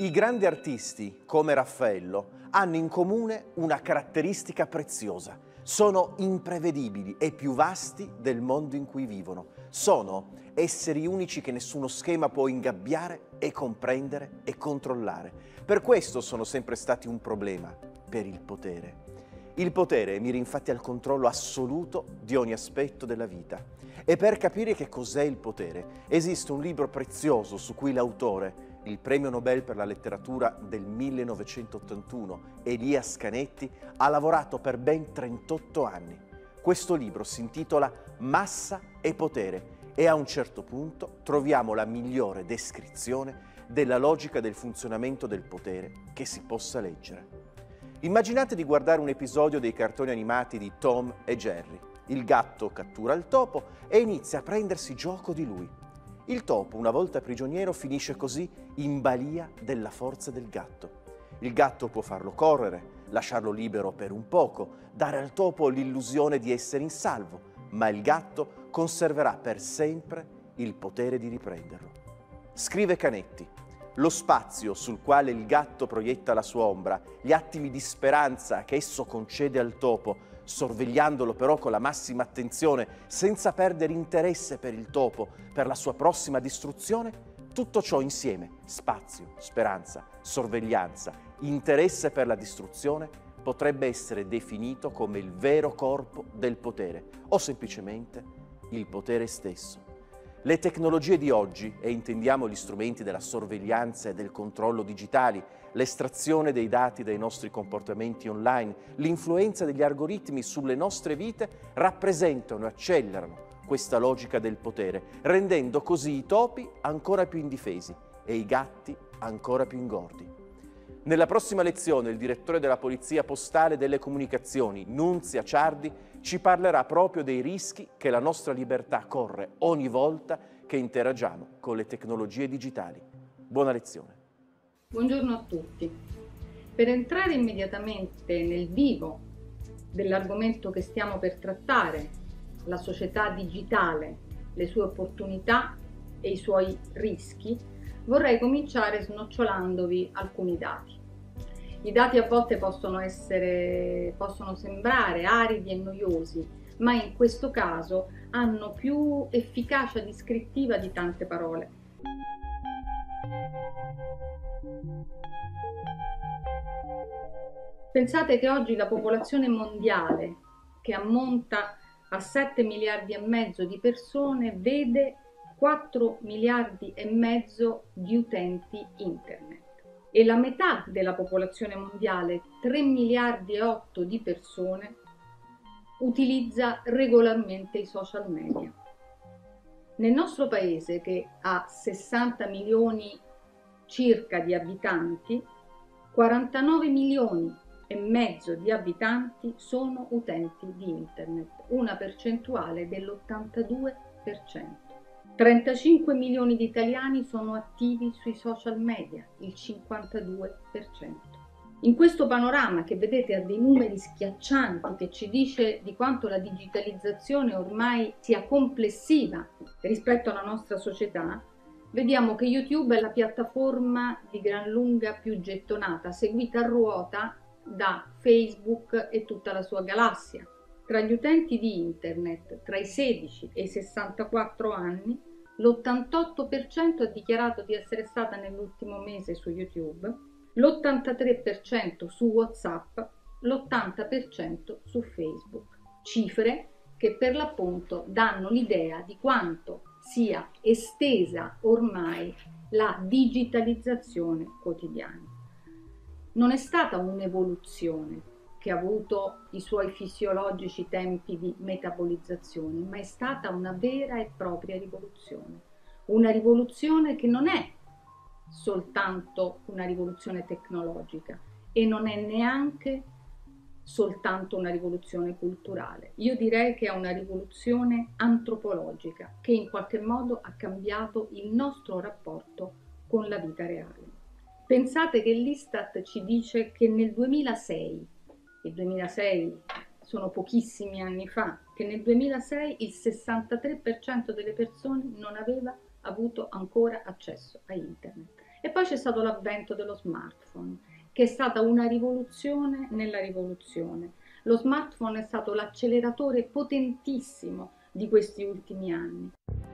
I grandi artisti, come Raffaello, hanno in comune una caratteristica preziosa. Sono imprevedibili e più vasti del mondo in cui vivono. Sono esseri unici che nessuno schema può ingabbiare e comprendere e controllare. Per questo sono sempre stati un problema, per il potere. Il potere mira infatti al controllo assoluto di ogni aspetto della vita. E per capire che cos'è il potere, esiste un libro prezioso su cui l'autore, il premio Nobel per la letteratura del 1981, Elias Canetti, ha lavorato per ben 38 anni. Questo libro si intitola Massa e potere e a un certo punto troviamo la migliore descrizione della logica del funzionamento del potere che si possa leggere. Immaginate di guardare un episodio dei cartoni animati di Tom e Jerry. Il gatto cattura il topo e inizia a prendersi gioco di lui. Il topo, una volta prigioniero, finisce così in balia della forza del gatto. Il gatto può farlo correre, lasciarlo libero per un poco, dare al topo l'illusione di essere in salvo, ma il gatto conserverà per sempre il potere di riprenderlo. Scrive Canetti: lo spazio sul quale il gatto proietta la sua ombra, gli attimi di speranza che esso concede al topo, sorvegliandolo però con la massima attenzione, senza perdere interesse per il topo, per la sua prossima distruzione, tutto ciò insieme, spazio, speranza, sorveglianza, interesse per la distruzione, potrebbe essere definito come il vero corpo del potere, o semplicemente il potere stesso. Le tecnologie di oggi, e intendiamo gli strumenti della sorveglianza e del controllo digitali, l'estrazione dei dati dai nostri comportamenti online, l'influenza degli algoritmi sulle nostre vite, rappresentano e accelerano questa logica del potere, rendendo così i topi ancora più indifesi e i gatti ancora più ingordi. Nella prossima lezione il direttore della Polizia Postale delle Comunicazioni, Nunzia Ciardi, ci parlerà proprio dei rischi che la nostra libertà corre ogni volta che interagiamo con le tecnologie digitali. Buona lezione. Buongiorno a tutti. Per entrare immediatamente nel vivo dell'argomento che stiamo per trattare, la società digitale, le sue opportunità e i suoi rischi, vorrei cominciare snocciolandovi alcuni dati. I dati a volte possono sembrare aridi e noiosi, ma in questo caso hanno più efficacia descrittiva di tante parole. Pensate che oggi la popolazione mondiale, che ammonta a 7 miliardi e mezzo di persone, vede 4 miliardi e mezzo di utenti internet. E la metà della popolazione mondiale, 3 miliardi e 8 di persone, utilizza regolarmente i social media. Nel nostro paese, che ha 60 milioni circa di abitanti, 49 milioni e mezzo di abitanti sono utenti di internet, una percentuale dell'82%. 35 milioni di italiani sono attivi sui social media, il 52%. In questo panorama che vedete ha dei numeri schiaccianti che ci dice di quanto la digitalizzazione ormai sia complessiva rispetto alla nostra società, vediamo che YouTube è la piattaforma di gran lunga più gettonata, seguita a ruota da Facebook e tutta la sua galassia. Tra gli utenti di internet tra i 16 e i 64 anni, l'88% ha dichiarato di essere stata nell'ultimo mese su YouTube, l'83% su WhatsApp, l'80% su Facebook. Cifre che per l'appunto danno l'idea di quanto sia estesa ormai la digitalizzazione quotidiana. Non è stata un'evoluzione che ha avuto i suoi fisiologici tempi di metabolizzazione, ma è stata una vera e propria rivoluzione. Una rivoluzione che non è soltanto una rivoluzione tecnologica e non è neanche soltanto una rivoluzione culturale. Io direi che è una rivoluzione antropologica che in qualche modo ha cambiato il nostro rapporto con la vita reale. Pensate che l'Istat ci dice che nel 2006, il 2006 sono pochissimi anni fa, che nel 2006 il 63% delle persone non aveva avuto ancora accesso a internet E poi c'è stato l'avvento dello smartphone, che è stata una rivoluzione nella rivoluzione. Lo smartphone è stato l'acceleratore potentissimo di questi ultimi anni.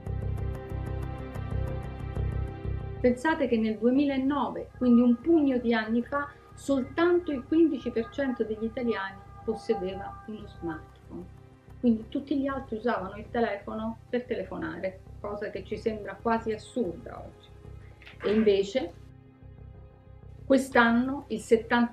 Pensate che nel 2009, quindi un pugno di anni fa, soltanto il 15% degli italiani possedeva uno smartphone. Quindi tutti gli altri usavano il telefono per telefonare, cosa che ci sembra quasi assurda oggi. E invece quest'anno il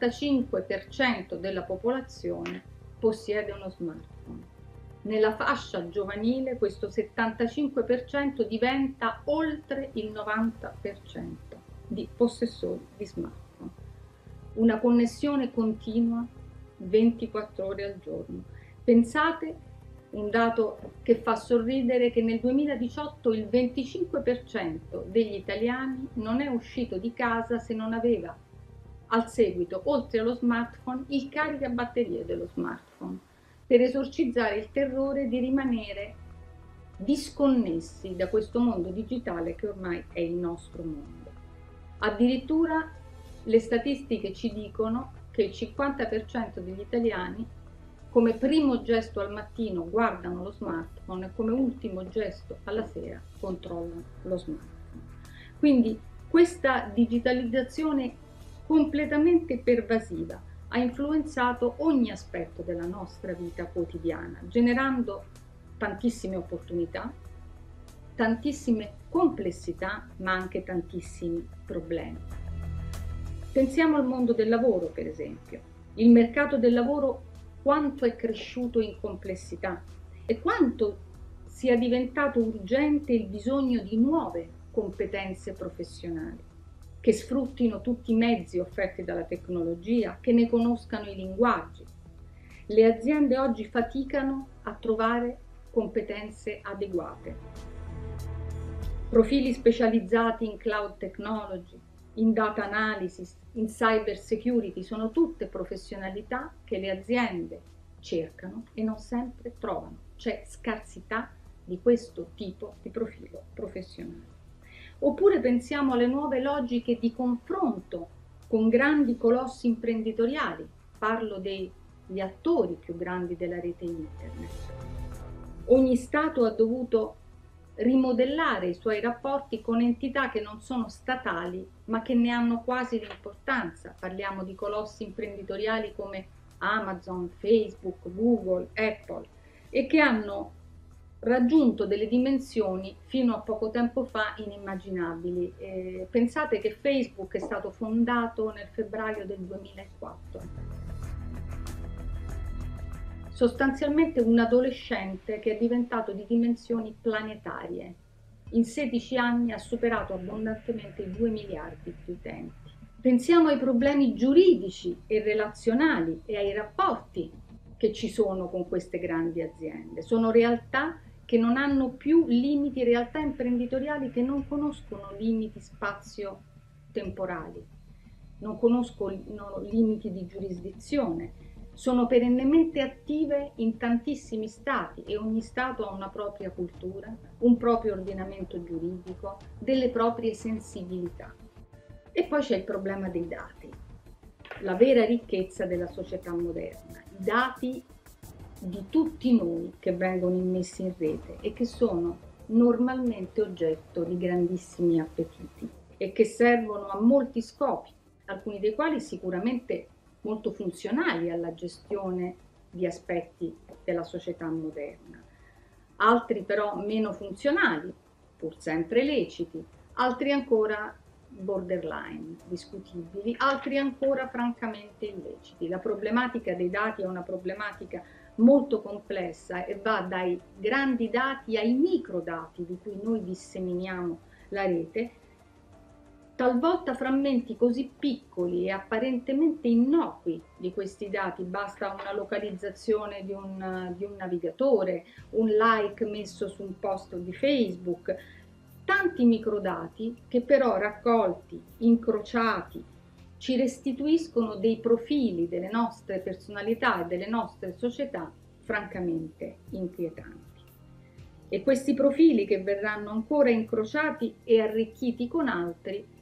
75% della popolazione possiede uno smartphone. Nella fascia giovanile questo 75% diventa oltre il 90% di possessori di smartphone. Una connessione continua 24 ore al giorno. Pensate, un dato che fa sorridere, che nel 2018 il 25% degli italiani non è uscito di casa se non aveva al seguito, oltre allo smartphone, il caricabatterie dello smartphone, per esorcizzare il terrore di rimanere disconnessi da questo mondo digitale che ormai è il nostro mondo. Addirittura le statistiche ci dicono che il 50% degli italiani come primo gesto al mattino guardano lo smartphone e come ultimo gesto alla sera controllano lo smartphone. Quindi questa digitalizzazione completamente pervasiva ha influenzato ogni aspetto della nostra vita quotidiana, generando tantissime opportunità, tantissime complessità, ma anche tantissimi problemi. Pensiamo al mondo del lavoro, per esempio. Il mercato del lavoro quanto è cresciuto in complessità e quanto sia diventato urgente il bisogno di nuove competenze professionali, che sfruttino tutti i mezzi offerti dalla tecnologia, che ne conoscano i linguaggi. Le aziende oggi faticano a trovare competenze adeguate. Profili specializzati in cloud technology, in data analysis, in cyber security, sono tutte professionalità che le aziende cercano e non sempre trovano. C'è scarsità di questo tipo di profilo professionale. Oppure pensiamo alle nuove logiche di confronto con grandi colossi imprenditoriali, parlo degli attori più grandi della rete internet. Ogni Stato ha dovuto rimodellare i suoi rapporti con entità che non sono statali, ma che ne hanno quasi l'importanza. Parliamo di colossi imprenditoriali come Amazon, Facebook, Google, Apple, e che hanno raggiunto delle dimensioni fino a poco tempo fa inimmaginabili. Pensate che Facebook è stato fondato nel febbraio del 2004. Sostanzialmente un adolescente che è diventato di dimensioni planetarie. In 16 anni ha superato abbondantemente i 2 miliardi di utenti. Pensiamo ai problemi giuridici e relazionali e ai rapporti che ci sono con queste grandi aziende. Sono realtà che non hanno più limiti, realtà imprenditoriali che non conoscono limiti spazio-temporali, non conoscono limiti di giurisdizione. Sono perennemente attive in tantissimi stati e ogni stato ha una propria cultura, un proprio ordinamento giuridico, delle proprie sensibilità. E poi c'è il problema dei dati, la vera ricchezza della società moderna, i dati di tutti noi che vengono immessi in rete e che sono normalmente oggetto di grandissimi appetiti e che servono a molti scopi, alcuni dei quali sicuramente molto funzionali alla gestione di aspetti della società moderna, altri però meno funzionali, pur sempre leciti, altri ancora borderline, discutibili, altri ancora francamente illeciti. La problematica dei dati è una problematica molto complessa e va dai grandi dati ai microdati di cui noi disseminiamo la rete, talvolta frammenti così piccoli e apparentemente innocui di questi dati, basta una localizzazione di un navigatore, un like messo su un post di Facebook, tanti microdati che però raccolti, incrociati, ci restituiscono dei profili delle nostre personalità e delle nostre società francamente inquietanti. E questi profili che verranno ancora incrociati e arricchiti con altri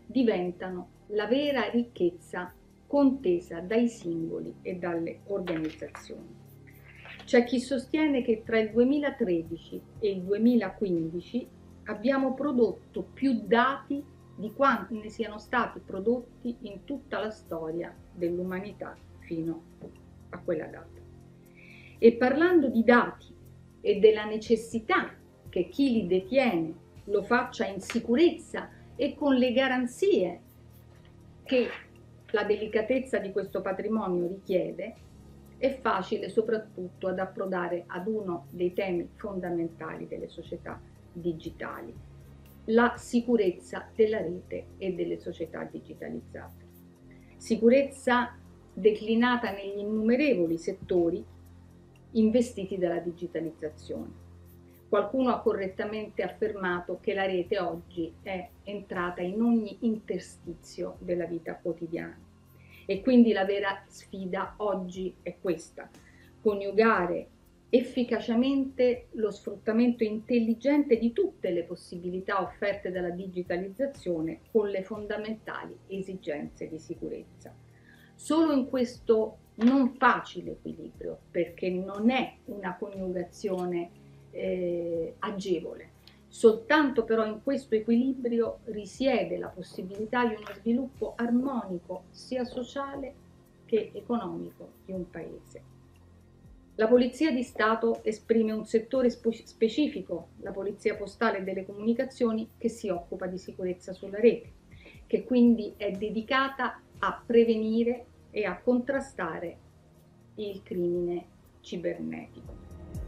diventano la vera ricchezza contesa dai singoli e dalle organizzazioni. C'è chi sostiene che tra il 2013 e il 2015 abbiamo prodotto più dati di quanti ne siano stati prodotti in tutta la storia dell'umanità fino a quella data. E parlando di dati e della necessità che chi li detiene lo faccia in sicurezza e con le garanzie che la delicatezza di questo patrimonio richiede, è facile soprattutto ad approdare ad uno dei temi fondamentali delle società digitali, la sicurezza della rete e delle società digitalizzate. Sicurezza declinata negli innumerevoli settori investiti dalla digitalizzazione. Qualcuno ha correttamente affermato che la rete oggi è entrata in ogni interstizio della vita quotidiana e quindi la vera sfida oggi è questa: coniugare efficacemente lo sfruttamento intelligente di tutte le possibilità offerte dalla digitalizzazione con le fondamentali esigenze di sicurezza. Solo in questo non facile equilibrio, perché non è una coniugazione agevole, soltanto però in questo equilibrio risiede la possibilità di uno sviluppo armonico sia sociale che economico di un paese. La Polizia di Stato esprime un settore specifico, la Polizia Postale e delle Comunicazioni, che si occupa di sicurezza sulla rete, che quindi è dedicata a prevenire e a contrastare il crimine cibernetico.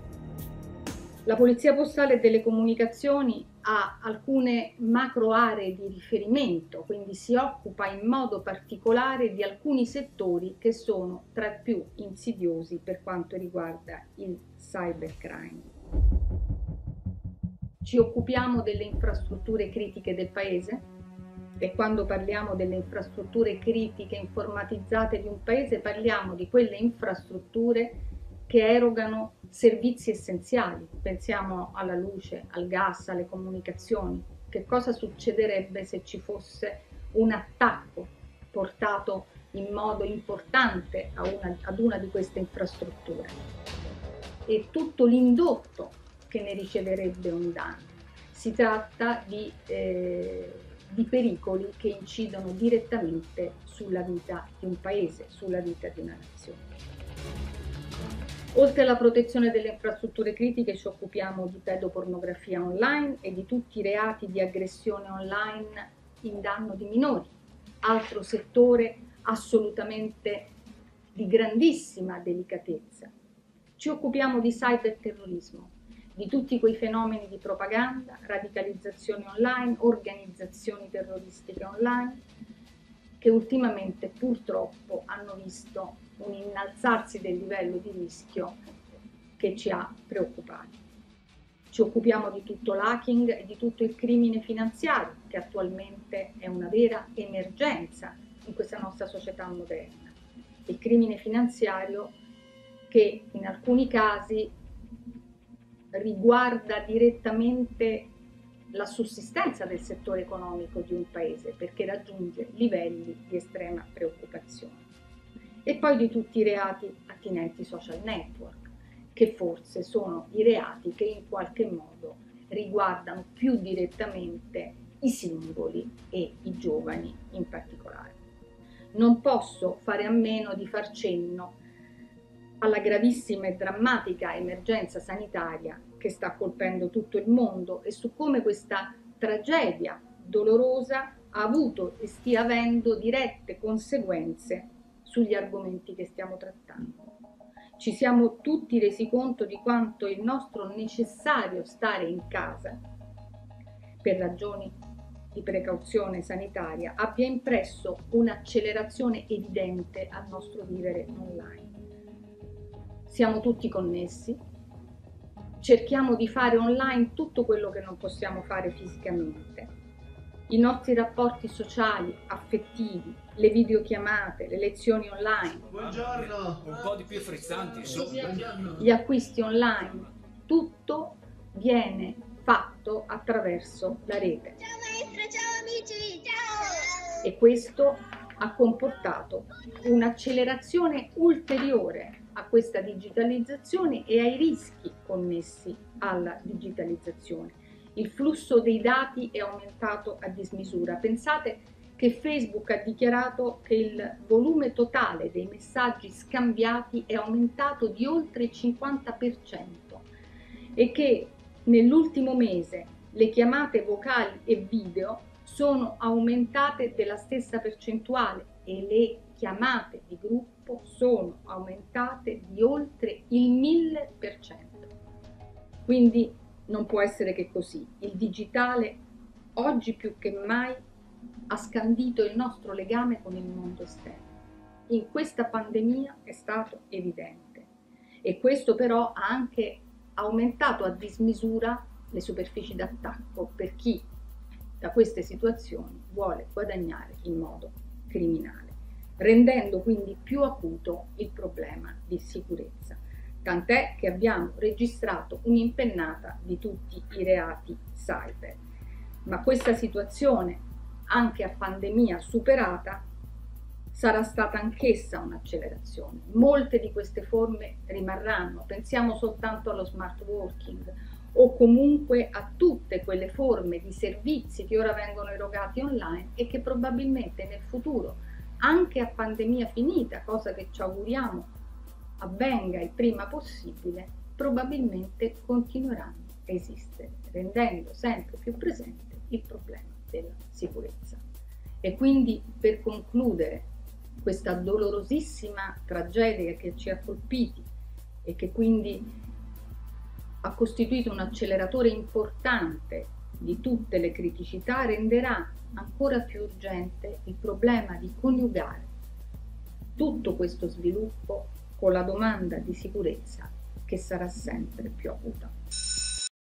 La Polizia Postale e delle Comunicazioni ha alcune macro aree di riferimento, quindi si occupa in modo particolare di alcuni settori che sono tra i più insidiosi per quanto riguarda il cybercrime. Ci occupiamo delle infrastrutture critiche del Paese e quando parliamo delle infrastrutture critiche informatizzate di un Paese parliamo di quelle infrastrutture che erogano servizi essenziali. Pensiamo alla luce, al gas, alle comunicazioni. Che cosa succederebbe se ci fosse un attacco portato in modo importante ad una di queste infrastrutture? E tutto l'indotto che ne riceverebbe un danno. Si tratta di pericoli che incidono direttamente sulla vita di un paese, sulla vita di una nazione. Oltre alla protezione delle infrastrutture critiche ci occupiamo di pedopornografia online e di tutti i reati di aggressione online in danno di minori, altro settore assolutamente di grandissima delicatezza. Ci occupiamo di cyberterrorismo, di tutti quei fenomeni di propaganda, radicalizzazione online, organizzazioni terroristiche online, che ultimamente purtroppo hanno visto un innalzarsi del livello di rischio che ci ha preoccupati. Ci occupiamo di tutto l'hacking e di tutto il crimine finanziario, che attualmente è una vera emergenza in questa nostra società moderna. Il crimine finanziario che in alcuni casi riguarda direttamente la sussistenza del settore economico di un paese, perché raggiunge livelli di estrema preoccupazione. E poi di tutti i reati attinenti ai social network, che forse sono i reati che in qualche modo riguardano più direttamente i singoli e i giovani in particolare. Non posso fare a meno di far cenno alla gravissima e drammatica emergenza sanitaria che sta colpendo tutto il mondo e su come questa tragedia dolorosa ha avuto e stia avendo dirette conseguenze sugli argomenti che stiamo trattando. Ci siamo tutti resi conto di quanto il nostro necessario stare in casa, per ragioni di precauzione sanitaria, abbia impresso un'accelerazione evidente al nostro vivere online. Siamo tutti connessi, cerchiamo di fare online tutto quello che non possiamo fare fisicamente. I nostri rapporti sociali, affettivi, le videochiamate, le lezioni online. Buongiorno! Un po' di più frizzanti, insomma. Gli acquisti online, tutto viene fatto attraverso la rete. Ciao maestra, ciao amici, ciao! e questo ha comportato un'accelerazione ulteriore a questa digitalizzazione e ai rischi connessi alla digitalizzazione. Il flusso dei dati è aumentato a dismisura. Pensate che Facebook ha dichiarato che il volume totale dei messaggi scambiati è aumentato di oltre il 50% e che nell'ultimo mese le chiamate vocali e video sono aumentate della stessa percentuale e le chiamate di gruppo sono aumentate di oltre il 1000%. Quindi non può essere che così. Il digitale oggi più che mai ha scandito il nostro legame con il mondo esterno. In questa pandemia è stato evidente e questo però ha anche aumentato a dismisura le superfici d'attacco per chi da queste situazioni vuole guadagnare in modo criminale, rendendo quindi più acuto il problema di sicurezza. Tant'è che abbiamo registrato un'impennata di tutti i reati cyber. Ma questa situazione, anche a pandemia superata, sarà stata anch'essa un'accelerazione. Molte di queste forme rimarranno, pensiamo soltanto allo smart working o comunque a tutte quelle forme di servizi che ora vengono erogati online e che probabilmente nel futuro, anche a pandemia finita, cosa che ci auguriamo avvenga il prima possibile, probabilmente continueranno a esistere, rendendo sempre più presente il problema della sicurezza. E quindi, per concludere questa dolorosissima tragedia che ci ha colpiti e che quindi ha costituito un acceleratore importante di tutte le criticità, renderà ancora più urgente il problema di coniugare tutto questo sviluppo con la domanda di sicurezza che sarà sempre più acuta.